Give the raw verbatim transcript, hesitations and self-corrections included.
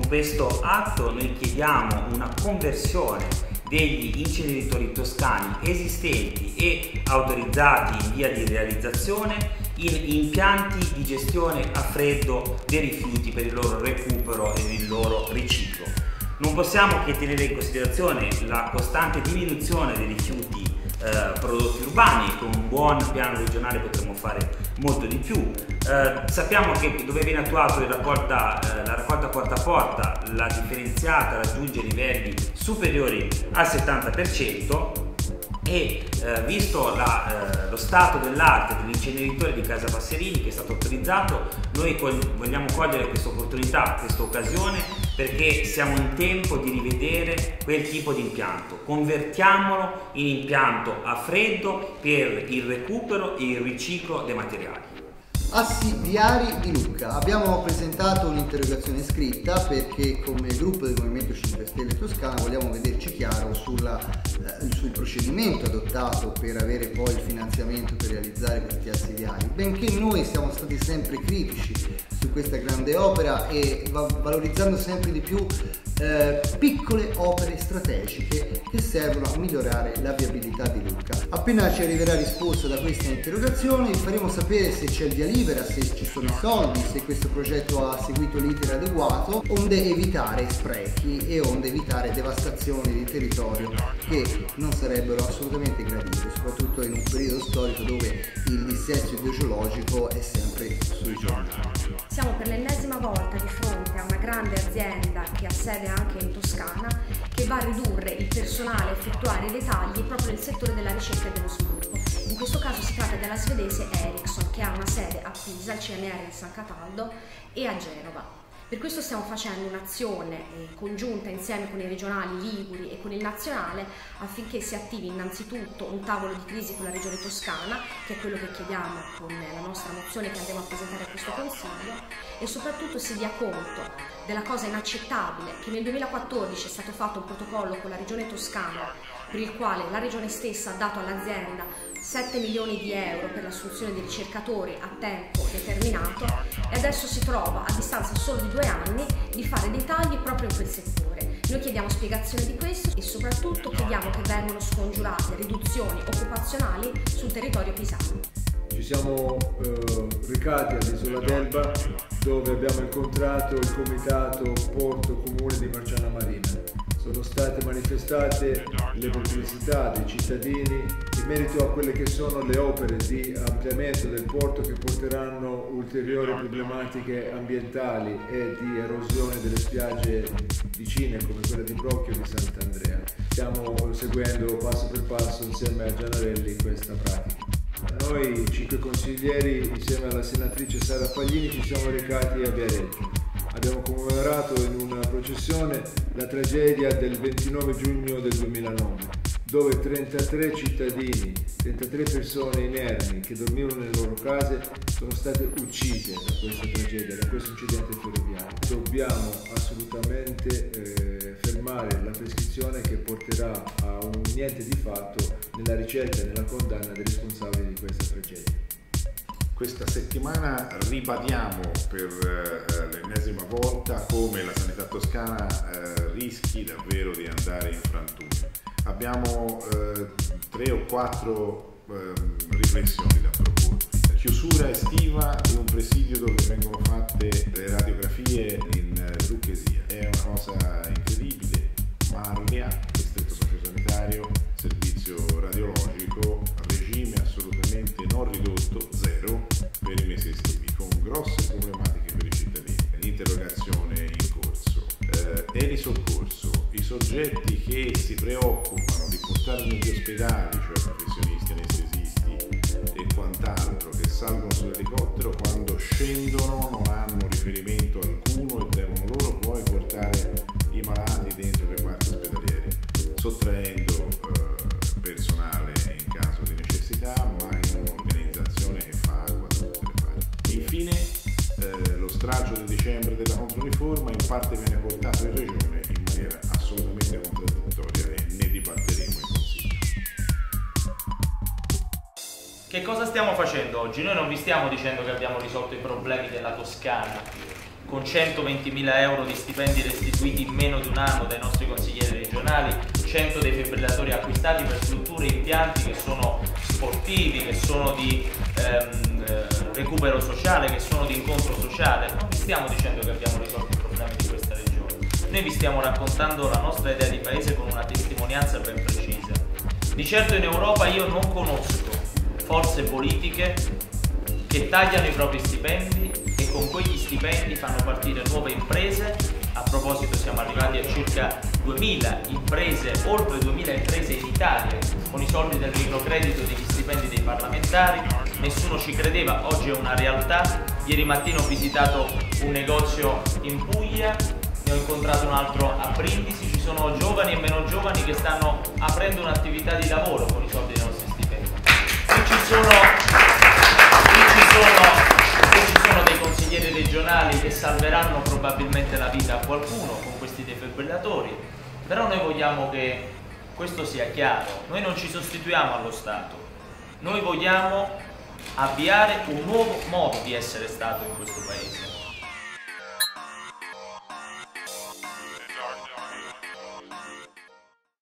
questo atto noi chiediamo una conversione degli inceneritori toscani esistenti e autorizzati in via di realizzazione in impianti di gestione a freddo dei rifiuti per il loro recupero e il loro riciclo. Non possiamo che tenere in considerazione la costante diminuzione dei rifiuti eh, prodotti urbani. Con un buon piano regionale potremmo fare molto di più. Eh, sappiamo che dove viene attuato la raccolta, eh, la raccolta porta a porta, la differenziata raggiunge livelli superiori al settanta per cento e eh, visto la, eh, lo stato dell'arte dell'inceneritore di Casa Passerini che è stato autorizzato, noi vogliamo cogliere questa opportunità, questa occasione, perché siamo in tempo di rivedere quel tipo di impianto. Convertiamolo in impianto a freddo per il recupero e il riciclo dei materiali. Assi Viari di Lucca. Abbiamo presentato un'interrogazione scritta perché come gruppo del Movimento cinque Stelle Toscana vogliamo vederci chiaro sulla, eh, sul procedimento adottato per avere poi il finanziamento per realizzare questi assi viari. Benché noi siamo stati sempre critici su questa grande opera e va valorizzando sempre di più eh, piccole opere strategiche che servono a migliorare la viabilità di Lucca. Appena ci arriverà risposta da questa interrogazione vi faremo sapere se c'è il via libera, se ci sono i soldi, se questo progetto ha seguito l'iter adeguato, onde evitare sprechi e onde evitare devastazioni di territorio che non sarebbero assolutamente gradite, soprattutto in un periodo storico dove il dissesto idrogeologico è sempre sui giornali. Siamo per l'ennesima volta di fronte a una grande azienda che ha sede anche in Toscana che va a ridurre il personale, effettuare i dettagli proprio nel settore della ricerca e dello sviluppo. In questo caso si tratta della svedese Ericsson che ha una sede a Pisa, al C N R di San Cataldo e a Genova. Per questo stiamo facendo un'azione eh, congiunta insieme con i regionali liguri e con il nazionale affinché si attivi innanzitutto un tavolo di crisi con la regione toscana, che è quello che chiediamo con la nostra mozione che andremo a presentare a questo Consiglio, e soprattutto si dia conto della cosa inaccettabile che nel duemilaquattordici è stato fatto un protocollo con la regione toscana per il quale la regione stessa ha dato all'azienda sette milioni di euro per l'assunzione di ricercatori a tempo determinato e adesso si trova a distanza solo di due anni di fare dei tagli proprio in quel settore. Noi chiediamo spiegazione di questo e soprattutto chiediamo che vengano scongiurate riduzioni occupazionali sul territorio pisano. Ci siamo eh, recati all'Isola d'Elba dove abbiamo incontrato il comitato Porto Comune di Marciana Marina. Sono state manifestate le perplessità dei cittadini in merito a quelle che sono le opere di ampliamento del porto che porteranno ulteriori problematiche ambientali e di erosione delle spiagge vicine come quella di Brocchio e di Sant'Andrea. Stiamo seguendo passo per passo insieme a Gianarelli questa pratica. Noi cinque consiglieri insieme alla senatrice Sara Paglini ci siamo recati a Viareggio. Abbiamo commemorato in una processione la tragedia del ventinove giugno del duemilanove, dove trentatré cittadini, trentatré persone inermi che dormivano nelle loro case sono state uccise da questa tragedia, da questo incidente ferroviario. Dobbiamo assolutamente eh, fermare la prescrizione che porterà a un niente di fatto nella ricerca e nella condanna dei responsabili di questa tragedia. Questa settimana ribadiamo per eh, l'ennesima volta come la sanità toscana eh, rischi davvero di andare in frantumi. Abbiamo eh, tre o quattro eh, riflessioni da proporre. Chiusura estiva di un presidio dove vengono fatte le radiografie in eh, Lucchesia. È una cosa incredibile. Marlia, distretto sociosanitario, servizio radiologico, regime assolutamente non ridotto, zero, per i mesi estivi, con grosse problematiche per i cittadini. L'interrogazione in corso. Eh, e di soccorso, i soggetti che si preoccupano di portare negli ospedali, cioè professionisti, anestesisti e quant'altro, che salgono sull'elicottero, quando scendono non hanno riferimento alcuno e devono loro poi portare i malati dentro i reparti ospedalieri, sottraendo eh, personale in caso di necessità, ma in un'organizzazione che fa acqua da tutte le parti. Infine, eh, lo stralcio di dicembre della controriforma in parte viene portato in regione in maniera assolutamente contraddittoria e ne dibatteremo in Consiglio. Che cosa stiamo facendo oggi? Noi non vi stiamo dicendo che abbiamo risolto i problemi della Toscana. con centoventimila euro di stipendi restituiti in meno di un anno dai nostri consiglieri regionali, cento defibrillatori acquistati per strutture e impianti che sono sportivi, che sono di ehm, recupero sociale, che sono di incontro sociale. Non vi stiamo dicendo che abbiamo risolto i problemi di questa regione, noi vi stiamo raccontando la nostra idea di paese con una testimonianza ben precisa. Di certo in Europa io non conosco forze politiche che tagliano i propri stipendi e con quegli stipendi fanno partire nuove imprese. A proposito, siamo arrivati a circa duemila imprese, oltre duemila imprese in Italia, con i soldi del microcredito e degli stipendi dei parlamentari. Nessuno ci credeva, oggi è una realtà. Ieri mattina ho visitato un negozio in Puglia, ne ho incontrato un altro a Brindisi. Ci sono giovani e meno giovani che stanno aprendo un'attività di lavoro con i soldi dei nostri stipendi. Qui ci sono, qui ci sono ci sono dei consiglieri regionali che salveranno probabilmente la vita a qualcuno con questi defibrillatori, però noi vogliamo che questo sia chiaro, noi non ci sostituiamo allo Stato, noi vogliamo avviare un nuovo modo di essere Stato in questo Paese.